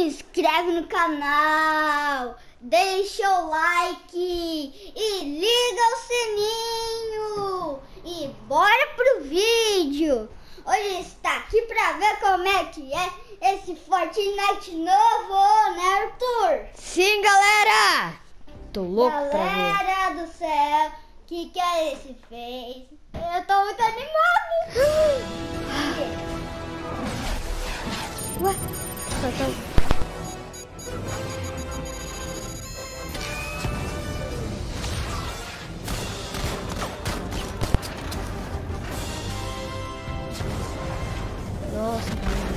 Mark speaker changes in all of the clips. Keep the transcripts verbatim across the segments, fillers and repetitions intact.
Speaker 1: inscreve no canal, deixa o like e liga o sininho. E bora pro vídeo. Hoje está aqui pra ver como é que é esse Fortnite novo, né, Arthur?
Speaker 2: Sim, galera! Tô louco
Speaker 1: galera
Speaker 2: pra ver.
Speaker 1: Galera do céu, que que é esse fez? Eu tô muito animado.
Speaker 2: Ué, só tá... Nossa,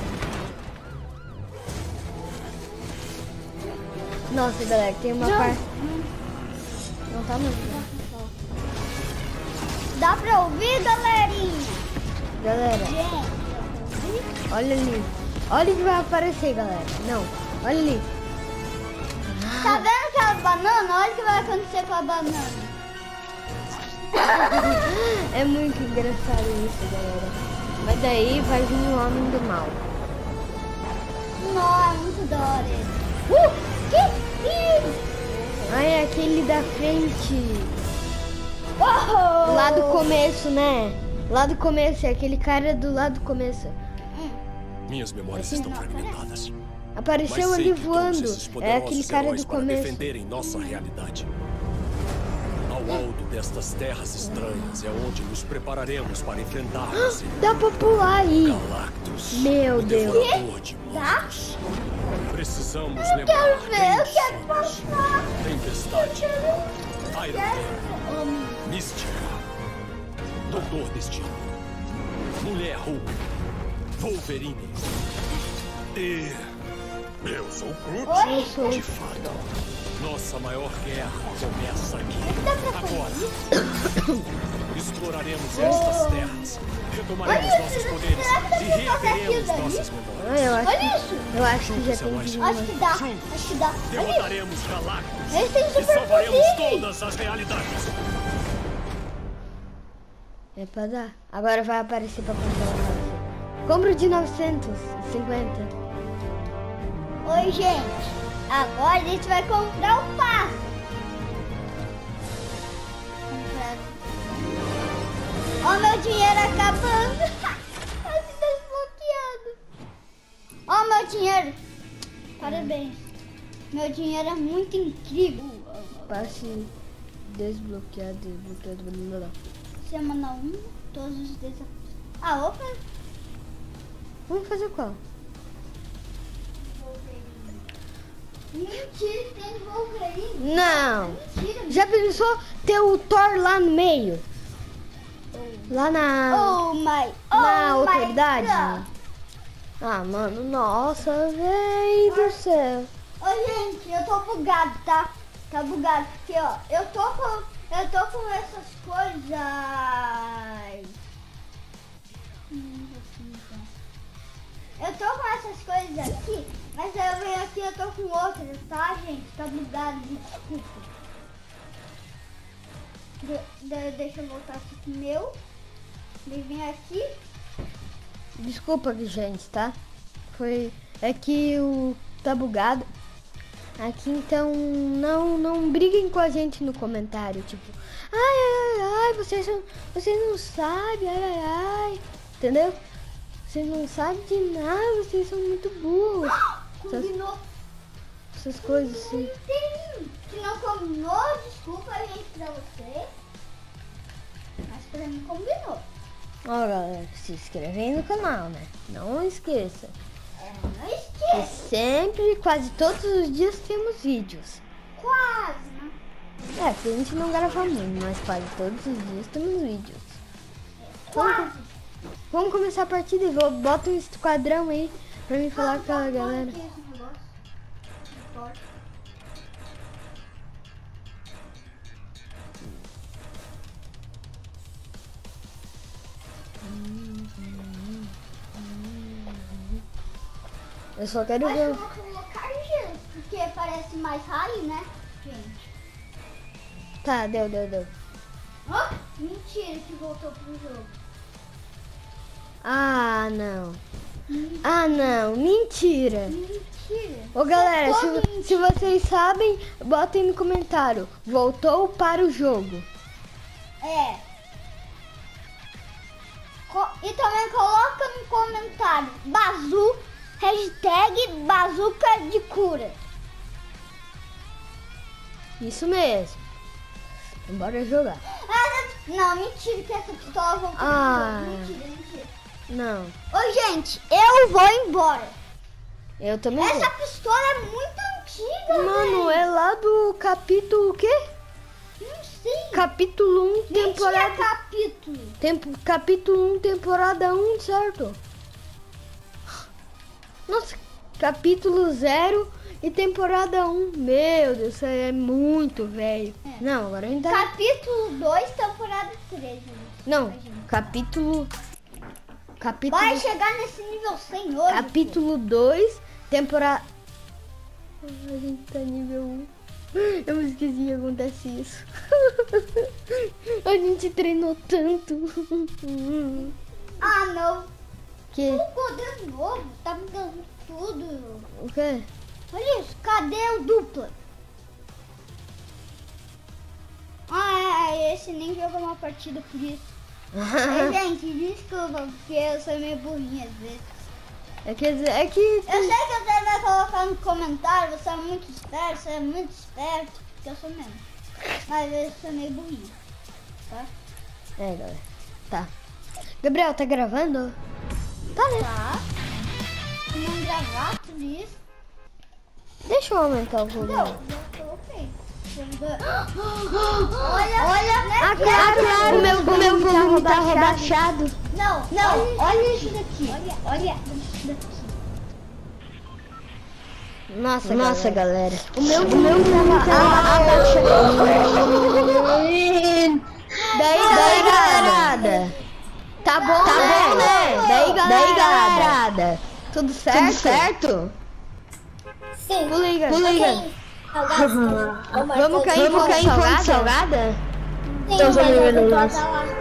Speaker 2: Nossa, galera, tem uma parte... Não tá muito.
Speaker 1: Dá pra ouvir, galerinha?
Speaker 2: Galera,
Speaker 1: Gente,
Speaker 2: olha ali. Olha o que vai aparecer, galera. Não, olha ali.
Speaker 1: tá vendo aquela banana? Olha o que vai acontecer com a banana.
Speaker 2: É muito engraçado isso, galera. Mas daí vai vir o homem do mal.
Speaker 1: Nossa, muito da hora ele. Uh, que isso?
Speaker 2: Ah, é aquele da frente.
Speaker 1: Oh!
Speaker 2: Lá do começo, né? Lá do começo, é aquele cara do lado do começo.
Speaker 3: Minhas memórias estão fragmentadas.
Speaker 2: Apareceu
Speaker 3: Mas sei
Speaker 2: ali
Speaker 3: que
Speaker 2: voando.
Speaker 3: todos esses
Speaker 2: É aquele
Speaker 3: poderosos
Speaker 2: cara
Speaker 3: heróis
Speaker 2: do
Speaker 3: para
Speaker 2: começo.
Speaker 3: defenderem nossa realidade. Ao alto destas terras estranhas é onde nos prepararemos para enfrentarmos
Speaker 2: Dá pra pular aí.
Speaker 3: Galactus,
Speaker 2: Meu
Speaker 3: o
Speaker 2: Deus.
Speaker 3: devorador de
Speaker 1: Tá?
Speaker 3: mundos. Precisamos
Speaker 1: Eu
Speaker 3: lembrar
Speaker 1: quero ver,
Speaker 3: quem
Speaker 1: eu quero
Speaker 3: somos.
Speaker 1: passar.
Speaker 3: Tempestade,
Speaker 1: Eu
Speaker 3: Iron
Speaker 1: quero...
Speaker 3: Man,
Speaker 1: Hum,
Speaker 3: Mística, Doutor Destino, Mulher Hulk, Wolverine e... Eu sou o Groot.
Speaker 1: Oi?
Speaker 2: Eu sou.
Speaker 3: De fato, nossa maior guerra começa aqui. Agora, exploraremos estas terras, retomaremos
Speaker 1: Olha
Speaker 3: nossos
Speaker 1: isso,
Speaker 3: poderes
Speaker 1: será que
Speaker 3: e
Speaker 1: eu posso fazer
Speaker 3: reaveremos
Speaker 1: aquilo
Speaker 3: nossas
Speaker 2: Ah,
Speaker 3: memórias.
Speaker 2: eu acho,
Speaker 1: Olha isso.
Speaker 2: eu acho que já tem
Speaker 3: Juntos,
Speaker 2: que
Speaker 1: Acho que dá, acho que dá. Olha isso.
Speaker 3: Derrotaremos Galactus
Speaker 1: Eles têm
Speaker 3: e
Speaker 1: super
Speaker 3: salvaremos
Speaker 1: poderes.
Speaker 3: todas as realidades.
Speaker 2: É pra dar. Agora vai aparecer pra comprar o passe. Compra o de novecentos e cinquenta.
Speaker 1: Oi, gente. Agora a gente vai comprar o passe. Comprar. Ó, meu dinheiro acabando. Assim desbloqueado. Ó, meu dinheiro. Parabéns. Meu dinheiro é muito incrível.
Speaker 2: Passe desbloqueado, desbloqueado, blá, blá.
Speaker 1: Semana um, todos os desafios. Ah, opa.
Speaker 2: Vamos fazer qual?
Speaker 1: Mentira, tem Wolverine.
Speaker 2: Não.
Speaker 1: Mentira.
Speaker 2: Já pensou ter o Thor lá no meio? Lá na...
Speaker 1: Oh my, oh
Speaker 2: na
Speaker 1: my
Speaker 2: autoridade?
Speaker 1: God.
Speaker 2: Ah, mano, nossa, velho do céu.
Speaker 1: Ô, gente, eu tô bugado, tá? Tá bugado, porque, ó, eu tô com, eu tô com essas coisas. Hum, Eu tô com essas coisas aqui, mas aí eu venho aqui eu tô com outras, tá, gente? Tá bugado, desculpa. De, de, deixa eu voltar aqui pro meu. Ele vem aqui.
Speaker 2: Desculpa, gente, tá? Foi... É que o... tá bugado. Aqui, então, não, não briguem com a gente no comentário, tipo... Ai, ai, ai, ai, vocês, não- vocês não sabem, ai, ai, ai. Entendeu? Vocês não sabem de nada, vocês são muito burros. Essas,
Speaker 1: Combinou.
Speaker 2: essas coisas assim.
Speaker 1: Tem. Se não combinou, desculpa, gente, pra você. Mas pra mim combinou.
Speaker 2: Ó, galera, se inscrevem no canal, né? Não esqueça.
Speaker 1: É, não
Speaker 2: E
Speaker 1: esqueça.
Speaker 2: sempre, quase todos os dias temos vídeos.
Speaker 1: Quase, né?
Speaker 2: É, porque a gente não grava muito, mas quase todos os dias temos vídeos. Vamos,
Speaker 1: Quase.
Speaker 2: vamos começar a partida e vou, bota um esquadrão aí pra mim falar com a galera.
Speaker 1: Aqui esse negócio. Não pode.
Speaker 2: Eu só quero
Speaker 1: Mas
Speaker 2: ver.
Speaker 1: eu vou colocar gelo, porque parece mais raro, né, gente?
Speaker 2: Tá, deu, deu, deu.
Speaker 1: Ó, mentira que voltou pro jogo.
Speaker 2: Ah, não. Ah, não. Mentira.
Speaker 1: Mentira. mentira.
Speaker 2: Ô galera,
Speaker 1: Isso é
Speaker 2: se,
Speaker 1: todo mentira.
Speaker 2: se vocês sabem, botem no comentário. Voltou para o jogo.
Speaker 1: É. Co- e também coloca no comentário Bazu, hashtag bazuca de cura.
Speaker 2: Isso mesmo. Bora jogar.
Speaker 1: Ah, não, mentira que essa pistola voltou
Speaker 2: Ah.
Speaker 1: pro jogo. Mentira, mentira.
Speaker 2: Não,
Speaker 1: Ô, gente, eu vou embora.
Speaker 2: eu também
Speaker 1: Essa
Speaker 2: vou.
Speaker 1: pistola é muito antiga,
Speaker 2: Mano,
Speaker 1: velho.
Speaker 2: é lá do capítulo o quê?
Speaker 1: Não sei.
Speaker 2: Capítulo um,
Speaker 1: Nem
Speaker 2: temporada...
Speaker 1: tinha capítulo.
Speaker 2: Tempo, capítulo um, temporada um, certo? Nossa, capítulo zero e temporada um. Meu Deus, isso aí é muito velho.
Speaker 1: É.
Speaker 2: Não, agora a gente tá...
Speaker 1: Capítulo dois, temporada três.
Speaker 2: Não, capítulo... Capítulo...
Speaker 1: Vai chegar nesse nível cem hoje.
Speaker 2: Capítulo dois, temporada... A gente tá nível um. Eu me esqueci que acontece isso. A gente treinou tanto.
Speaker 1: Ah, não.
Speaker 2: Que?
Speaker 1: O poder novo tá me dando tudo.
Speaker 2: O quê?
Speaker 1: Olha isso, cadê o dupla? Ah, é, esse nem jogou uma partida por isso. É, gente, desculpa, porque eu sou meio burrinha às vezes.
Speaker 2: É que... É que...
Speaker 1: Eu sei que você vai colocar no comentário, você é muito esperto, você é muito esperto, que eu sou mesmo. Mas eu sou meio burrinha, tá?
Speaker 2: É, galera. Tá. Gabriel, tá gravando? Tá, né?
Speaker 1: Tá. Se não gravar tudo isso.
Speaker 2: Deixa eu aumentar o volume.
Speaker 1: Não, já coloquei. Olha, olha, né?
Speaker 2: Ah, claro, claro. O meu, o meu volume tá rebaixado.
Speaker 1: Não, não, olha isso daqui. Olha, olha isso daqui.
Speaker 2: Nossa,
Speaker 4: Nossa,
Speaker 2: galera.
Speaker 4: galera.
Speaker 2: O meu, o meu volume tá abaixado. Daí, daí, galera. Tá bom,
Speaker 4: Tá
Speaker 2: né?
Speaker 4: bom, né?
Speaker 2: Daí, galera.
Speaker 4: Daí, galera.
Speaker 2: Tudo certo?
Speaker 4: Tudo certo?
Speaker 1: Sim.
Speaker 2: Pula aí,
Speaker 4: Pula aí,
Speaker 2: galera.
Speaker 4: galera.
Speaker 2: Vamos cair em
Speaker 4: Vamos
Speaker 2: fonte
Speaker 4: cair em fonte
Speaker 2: salgada?
Speaker 4: salgada?
Speaker 1: Então,
Speaker 4: vamos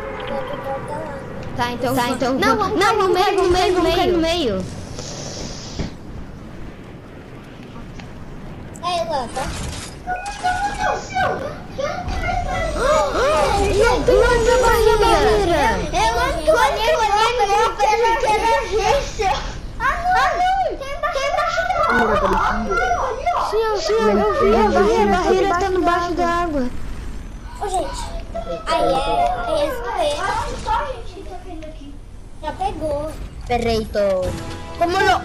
Speaker 2: Tá, então.
Speaker 4: Tá, então.
Speaker 2: Não, vamos
Speaker 4: não,
Speaker 2: cair
Speaker 4: no meio, no meio, vamos cair no
Speaker 2: meio.
Speaker 4: meio.
Speaker 1: Aí, Lanta.
Speaker 2: Lança a barreira.
Speaker 1: Eu não tô olhando pra gente emergência. Ah, não. Tem embaixo da água.
Speaker 2: Sim, eu, sim, eu vi a barreira.
Speaker 4: A barreira tá embaixo da água.
Speaker 1: Ô, gente. Aí é. Aí é. Olha só, gente, que tá caindo aqui. Já pegou.
Speaker 4: Perfeito. Como não?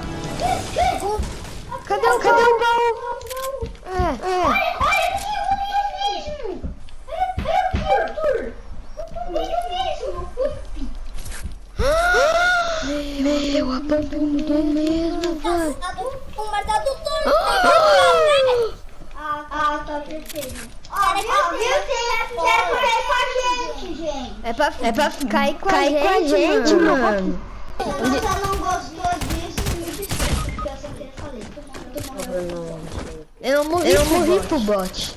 Speaker 2: Cadê o, cadê o baú? É, é.
Speaker 1: Olha, olha aqui, o mesmo. Olha aqui, Arthur. O mesmo.
Speaker 2: Meu, a pampa mudou mesmo, velho.
Speaker 1: O martelo do turno. Ah, ah, tá perfeito. Ó, viu? Viu? Quer cair com a gente, gente.
Speaker 2: É pra, é pra cair com
Speaker 4: Cair
Speaker 2: a gente, mano.
Speaker 4: mano.
Speaker 1: Se você não gostou disso, me desculpa, porque eu só queria falar. Tô morrendo.
Speaker 2: Eu não morri,
Speaker 4: Eu
Speaker 2: pro
Speaker 4: morri
Speaker 2: bot.
Speaker 4: pro bot.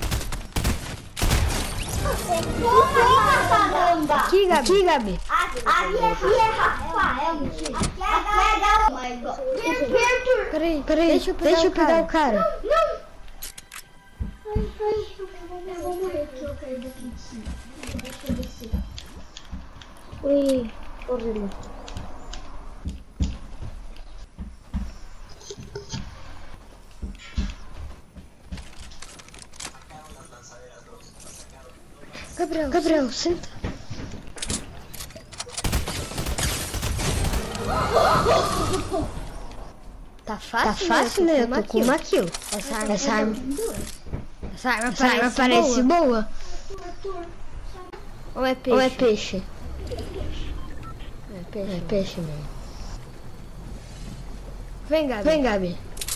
Speaker 1: Toma, caramba!
Speaker 2: Aqui, Gabi.
Speaker 4: Aqui, Gabi.
Speaker 1: Aqui é Rafael, mentira. Aqui é Gal. My God.
Speaker 2: Peraí,
Speaker 4: Peraí,
Speaker 2: deixa eu pegar,
Speaker 4: deixa eu
Speaker 2: o,
Speaker 4: pegar
Speaker 2: cara.
Speaker 4: o cara.
Speaker 1: Não! Ai, ai, eu vou morrer porque eu caí daqui de cima. Deixa eu descer.
Speaker 4: Ui, horrível.
Speaker 2: Gabriel,
Speaker 4: Gabriel, senta.
Speaker 2: tá fácil,
Speaker 4: Tá fácil, né? Eu tô com uma kill.
Speaker 2: Essa arma,
Speaker 4: Essa arma,
Speaker 2: essa arma
Speaker 4: essa arma
Speaker 2: parece,
Speaker 4: parece
Speaker 2: boa.
Speaker 4: boa.
Speaker 2: Ou é peixe?
Speaker 4: Ou é peixe?
Speaker 2: É peixe.
Speaker 4: É peixe mesmo.
Speaker 2: Vem, Gabi.
Speaker 4: Vem, Gabi.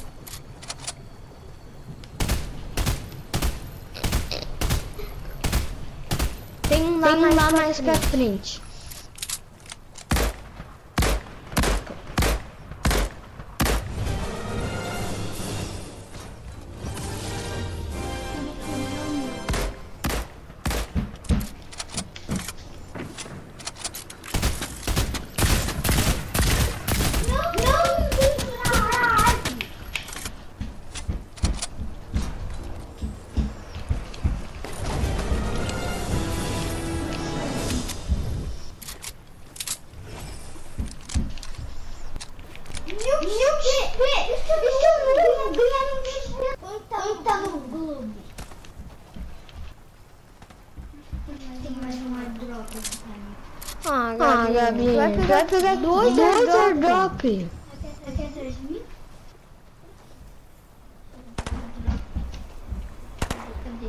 Speaker 2: Tem um lá,
Speaker 4: Tem um
Speaker 2: mais,
Speaker 4: lá
Speaker 2: pra
Speaker 4: mais pra frente. Gabi.
Speaker 2: Vai pegar,
Speaker 4: Vai pegar
Speaker 2: dois
Speaker 4: dois
Speaker 2: airdrop.
Speaker 4: airdrop.
Speaker 1: Você quer três mil? Cadê?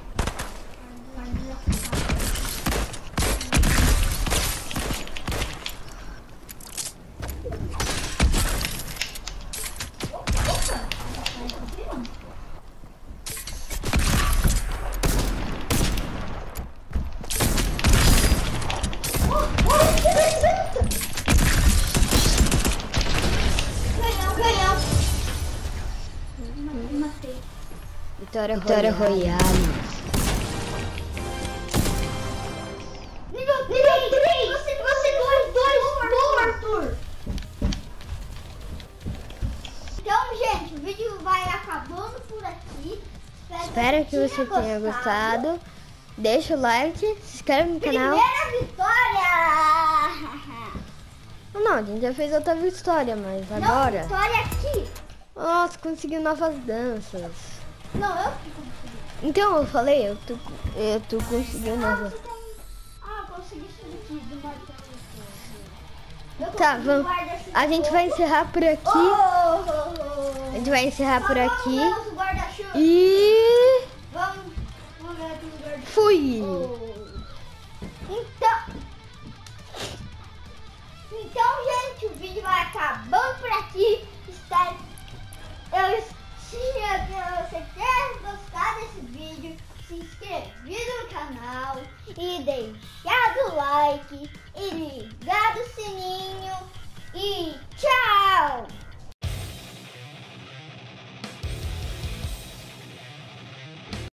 Speaker 2: Vitória,
Speaker 4: Vitória
Speaker 2: Royale.
Speaker 4: Royale.
Speaker 1: Nível três! Você, você dois, dois, dois, Arthur! Então, gente, o vídeo vai acabando por aqui.
Speaker 2: Espero que você tenha gostado. Deixa o like, se inscreve no canal.
Speaker 1: Primeira vitória!
Speaker 2: Não, a gente já fez outra vitória, mas
Speaker 1: Não,
Speaker 2: agora...
Speaker 1: vitória aqui!
Speaker 2: Nossa, conseguiu novas danças.
Speaker 1: Não, eu que consegui.
Speaker 2: Então, eu falei, eu tô, eu tô conseguindo
Speaker 1: Ah,
Speaker 2: novas...
Speaker 1: você tem... Ah, eu consegui subir do martelo. Eu
Speaker 2: Tá,
Speaker 1: consegui
Speaker 2: vamos...
Speaker 1: guarda-chuva.
Speaker 2: A gente vai encerrar por aqui.
Speaker 1: Oh, oh, oh.
Speaker 2: A gente vai encerrar por
Speaker 1: Vamos,
Speaker 2: aqui.
Speaker 1: vamos, guarda-chuva.
Speaker 2: E...
Speaker 1: Vamos, vamos ver aqui o guarda-chuva.
Speaker 2: Fui!
Speaker 1: Oh. Então... Então, gente, o vídeo vai acabando por aqui. Espero... Eu... Se você ter gostado desse vídeo, se inscrevido no canal e deixado o like e ligado o sininho e